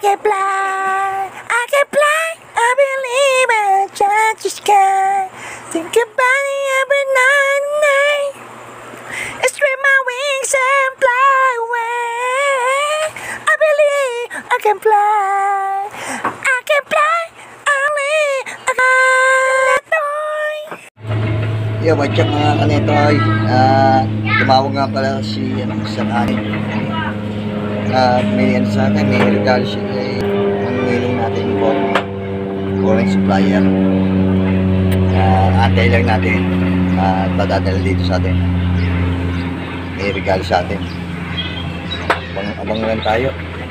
can fly, I can fly, I believe I touch the sky. Think about it every night and day. Spread my wings and fly away. I believe I can fly, I can fly, I can fly. Yo, what's up mga kanetoy? Tumawag nga pala si Ani. May ano sa akin, may regalo siya ang nilong natin foreign supplier. Antay lang natin at padadala dito sa atin. May regalo sa atin. Abang lang tayo.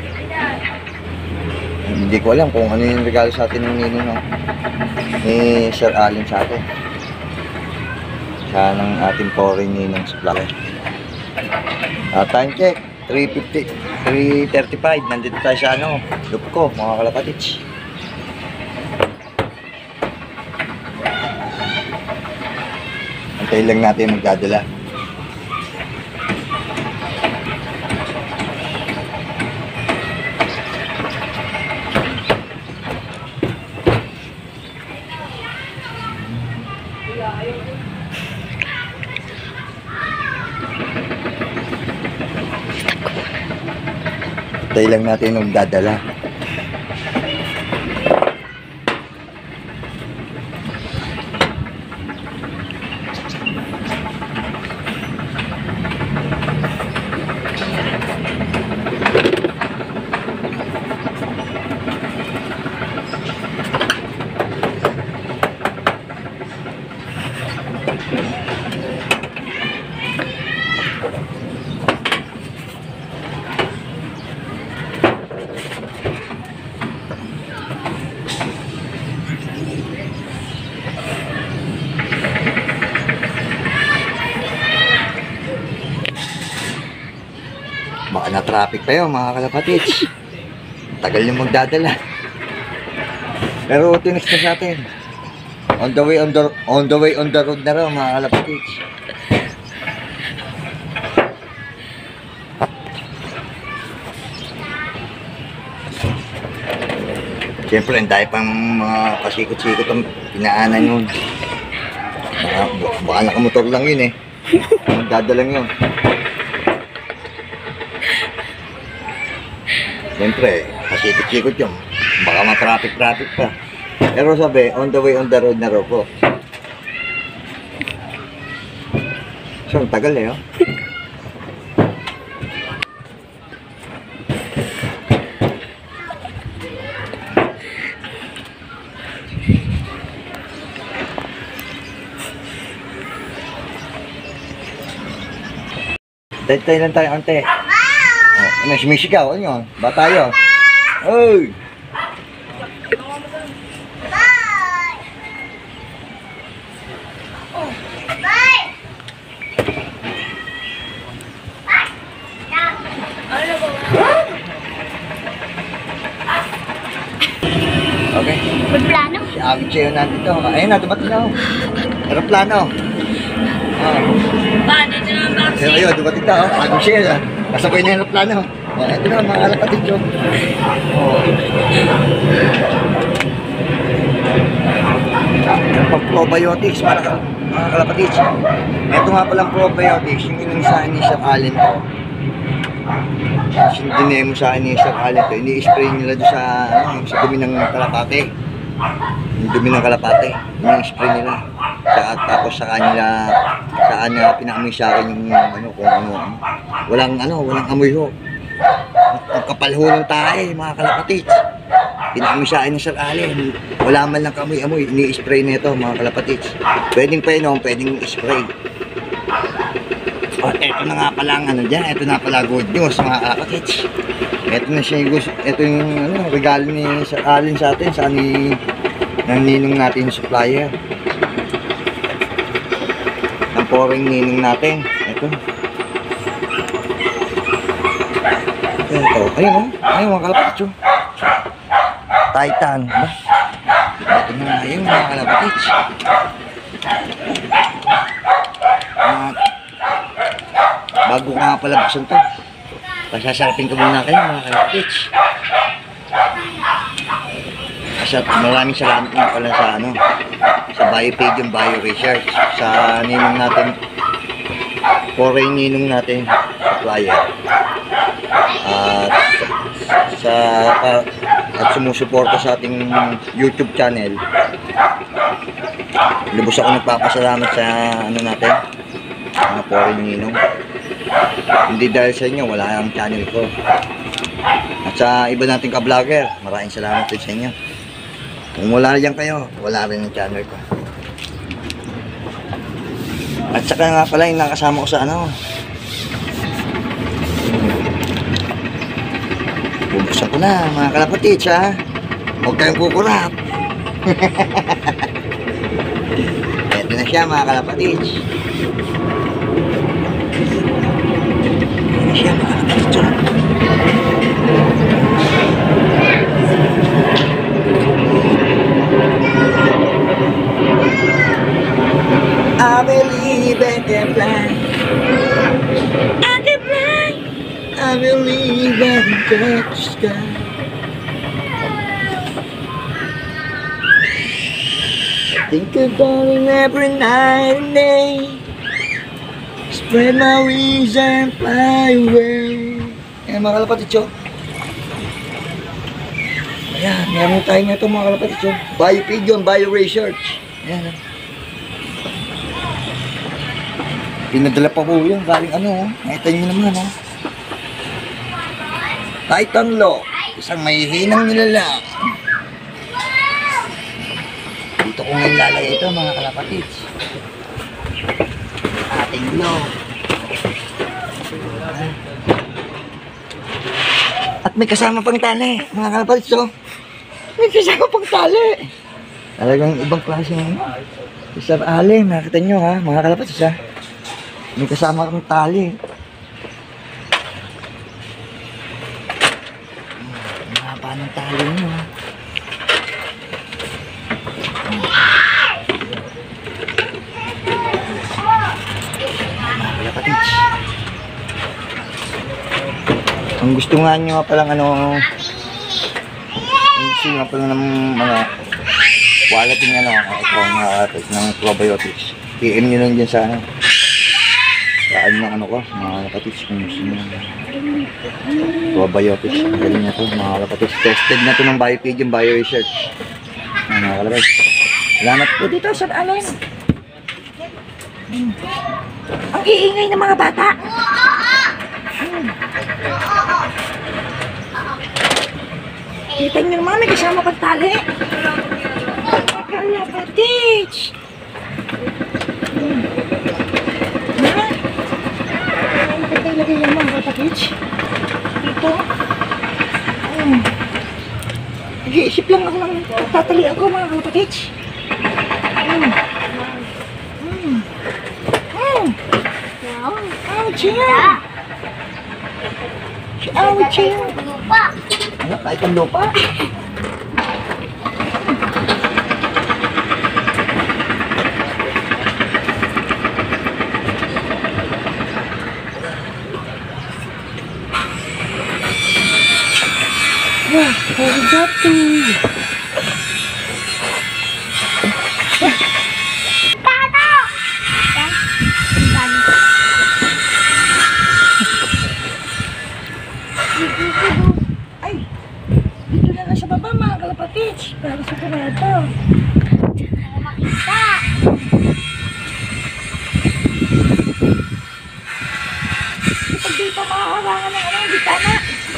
Hindi ko alam kung ano yung regalo sa atin ng nilong ni Sir Allen sa atin. Siya ng ating foreign ninong supplier. Time check 3:50, 3:35. Nandito tayo sa Lupco, mga kalapatits. Antayin lang natin magdadala. Tayo lang natin magdadala. Baka na-traffic pa yun mga kalapatits. Tagal yung magdadala. Pero tinis na sa atin. On the way on the road na raw mga kalapatits. Siyempre, ang dahil pang mga pasikot-sikot ang pinaanan yun. Baka nakamotor lang yun eh. Magdadalang yun. Siyempre, pasikot-sikot yun. Baka ma-traffic pa. Pero sabi, on the way on the road na raw po. So, ang tagal eh, oh. Tayo lang tayo, ante. Oh, may sumisigaw, ano yun? Bata yun. Oy! Okay. Aeroplano? Si Abby Cheo nandito. Ayun na, dumating na ako. Aeroplano. Dito na ang vaccine. Ayun, dumating na ako. Abby Cheo na. Kasabay na yung aeroplano. Ito na, mga kalapatid yun. Probiotics, mga kalapatid. Ito nga palang probiotics, yung inang ni Sir Allen ko. Dinemo sa akin ni Sir Allen to. Ini-spray nila doon sa dumi ng kalapate. Yung dumi ng kalapate. Ini-spray nila. Tapos sa kanya pinaamoy sa akin yung kung ano. Walang amoy ho. Ang kapal ho ng tae, mga kalapatid. Pinaamoy sa akin ni Sir Allen. Wala man lang kamoy-amoy. Ini-spray nito, mga kalapatid. Pwedeng painom, pwedeng spray. Oh, eto na nga pala ito na pala good news mga kalapatid. Ito na siya ito yung regalo ni Sir Allen sa atin, sa ng ninong natin supplier. Ng foreign ninong natin. Ito. Ayun mga kalapatid. Titan. Ito na nga yun mga kalapatid. Bago ka nga pala buksan to. Pasasarapin ko muna kayo mga kalapatid. Maraming salamat nga pala sa ano, sa Biopage yung Bio Research, sa ninong natin, foreign ninong natin, supplier. At sumusuporta sa ating YouTube channel. Lubos ako nagpapasalamat sa ano natin, mga foreign ninong. Hindi dahil sa inyo, wala ang channel ko. At sa iba nating ka-vlogger, maraming salamat din sa inyo. Kung wala rin kayo, wala rin ang channel ko. At saka nga pala yung nakasama ko sa ano, bubuksan ko na mga kalapatits ha. Huwag kayong kukurap. Eto na siya mga kalapatits. Eto na siya mga kalapatits ha. I believe I can fly. I can fly. I believe I can touch the sky. Think about it every night and day. Spread my wings and fly away. Ayan mga kalapatid, ayan, meron tayo nga ito mga kalapatid, Biopage yun, Bio Research. Ayan. Pinadala pa po yun, galing ano, nakita nyo naman, Titan Law, isang mahihinang nilalang. Dito ko ngayon lalagay ito mga kalapatids. Ating law. At may kasama pang tali, mga kalapatids, may kasama pang tali. Talagang ibang klase ng Sir Ali, nakita nyo ha, mga kalapatids ha. May kasama kang tali. Ang haba ng tali nyo ha. Ang gusto nga nyo palang ano, ang gusto nga palang ng mga quality ng ano, ito ng probiotics. PM nyo lang dyan sa ano. Saan ng ano ko, mga kapatids, kung gusto nyo probiotics. Ang galing na ito, mga kapatids. Tested na ito ng Biopage yung Bio Research. Mga kalabas. Salamat po dito, Sir Allen. Ang iingay ng mga bata. Kita nyo naman, may kasama pang tali. Kalapatids. Ilagay yung mga kalapatids dito. Nag-iisip lang ako ng tatalian ko mga kalapatids. Chill! Chill! Ano, kahit ang lupa? Wah, baru jatuh. Ay, dito na lang sa baba mga kalapatids. Para sa kurado. Para makita. Pag dito makaharangan ng ano, gitana.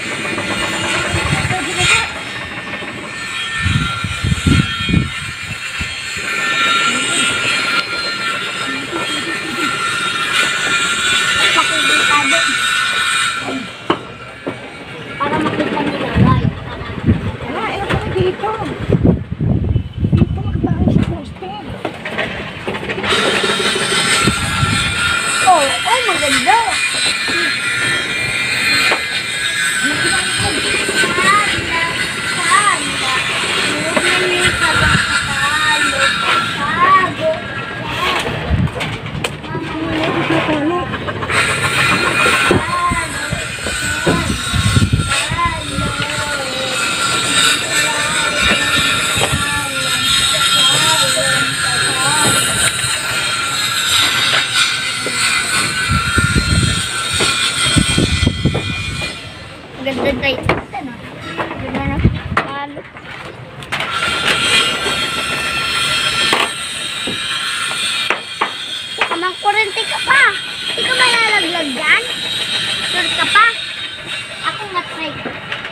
Para makita nila live. Wala, ewan ko dito. Dito Maganda yun. Ano? Ganda na. Palo. Kamang kurente ka pa. Hindi ka malalaglag dyan. Sure ka pa. Ako nga try ko.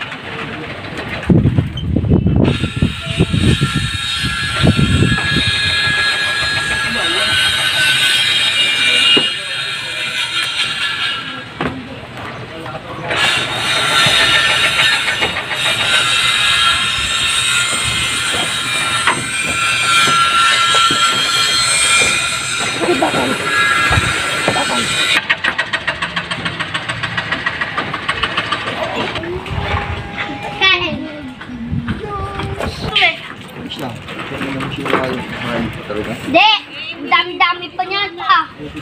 Kain. Ayos lang. Ito naman siya mahal pa talaga. Hindi. Dami-dami pa niya ata.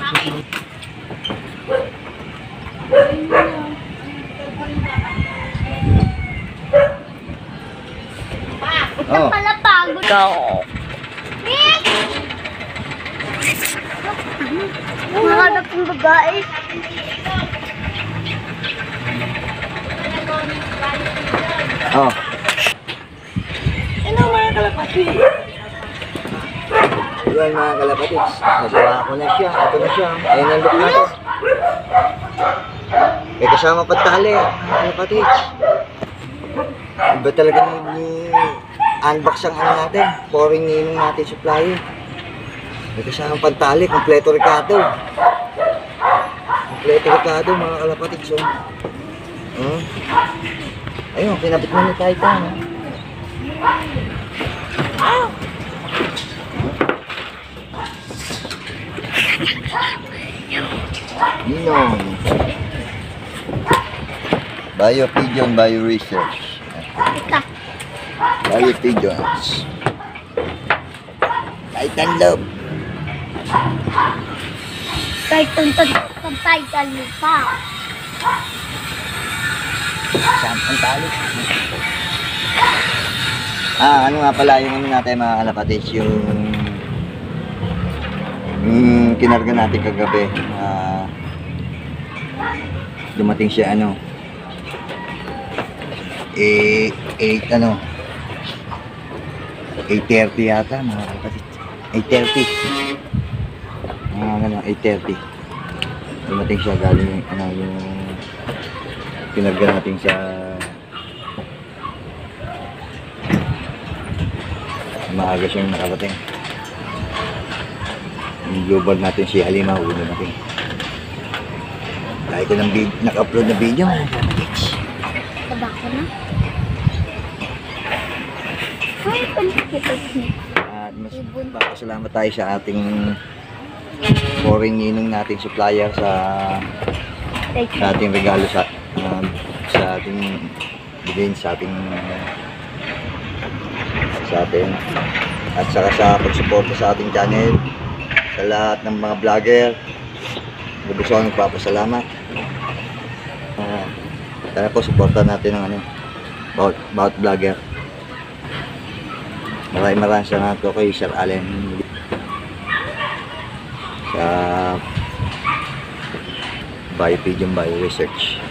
Oh. Pala pagod. Go. Nick! Mahanap ng babae. Oh. Ano mga kalapati? Yan mga kalapatids. Nagawa ko na siya. Ito na siya. Ayan ang look natin. May kasama pa tali. Mga kalapatids. Iba talaga ni unbox ang ano natin. Pouring ninong natin supplier. May kasama pa tali. Kompleto Ricardo. Kompleto Ricardo mga kalapatids. So. Ayun, kinabit na ni tayo pa. Ninong. Biopigeon Bioresearch. Ika. Biopigeons. Titan Love. Kahit tuntun ka lupa. Saan ang tali? Ano nga pala yung ano natin mga kalapatids, yung kinarga natin kagabi. Dumating siya ano 8:30 yata mga kalapatids. 8:30. Dumating siya galing yung kinarga natin sa maaga siyang nakarating. Yung global natin si Halima ulo natin. Dahil ko ng naka-upload na video. Taba ko na. Ay, palikipot niya. At mas papasalamat tayo sa ating foreign ninong nating supplier sa ating regalo sa ating bilhin sa ating at saka sa pagsuporta sa ating channel, sa lahat ng mga vlogger. Lubos ako nagpapasalamat. Tara po, suporta natin ang about vlogger. Maraming salamat po kay Sir Allen sa Biopigeon Bioresearch.